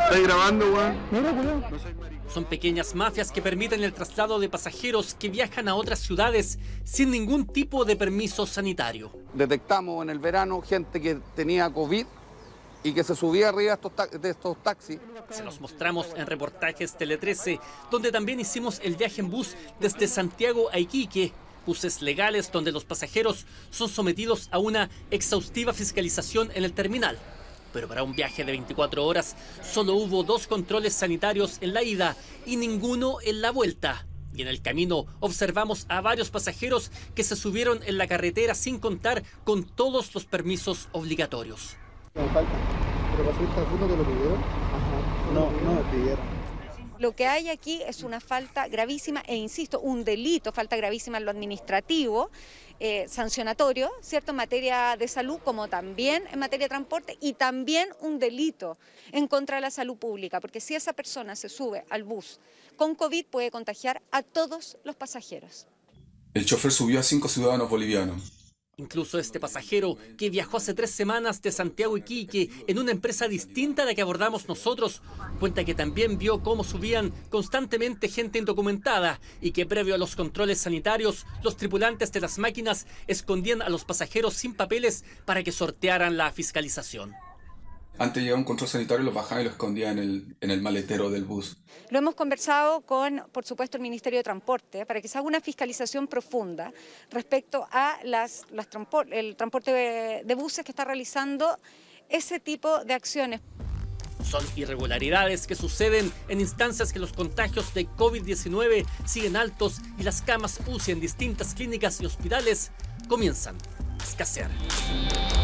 ¿Estás grabando, weón? Son pequeñas mafias que permiten el traslado de pasajeros que viajan a otras ciudades sin ningún tipo de permiso sanitario. Detectamos en el verano gente que tenía COVID y que se subía arriba de estos taxis. Se los mostramos en reportajes Tele 13, donde también hicimos el viaje en bus desde Santiago a Iquique. Buses legales donde los pasajeros son sometidos a una exhaustiva fiscalización en el terminal. Pero para un viaje de 24 horas solo hubo 2 controles sanitarios en la ida y ninguno en la vuelta. Y en el camino observamos a varios pasajeros que se subieron en la carretera sin contar con todos los permisos obligatorios. Me falta. ¿Pero pasó esta foto que lo pidieron? Ajá. No me pidieron. Lo que hay aquí es una falta gravísima e insisto, un delito, falta gravísima en lo administrativo, sancionatorio, ¿cierto? En materia de salud como también en materia de transporte y también un delito en contra de la salud pública, porque si esa persona se sube al bus con COVID puede contagiar a todos los pasajeros. El chofer subió a 5 ciudadanos bolivianos. Incluso este pasajero que viajó hace 3 semanas de Santiago a Iquique en una empresa distinta a la que abordamos nosotros, cuenta que también vio cómo subían constantemente gente indocumentada y que previo a los controles sanitarios, los tripulantes de las máquinas escondían a los pasajeros sin papeles para que sortearan la fiscalización. Antes llegaba un control sanitario, los bajaban y los escondían en el maletero del bus. Lo hemos conversado con, por supuesto, el Ministerio de Transporte para que se haga una fiscalización profunda respecto a el transporte de buses que está realizando ese tipo de acciones. Son irregularidades que suceden en instancias que los contagios de COVID-19 siguen altos y las camas UCI en distintas clínicas y hospitales comienzan a escasear.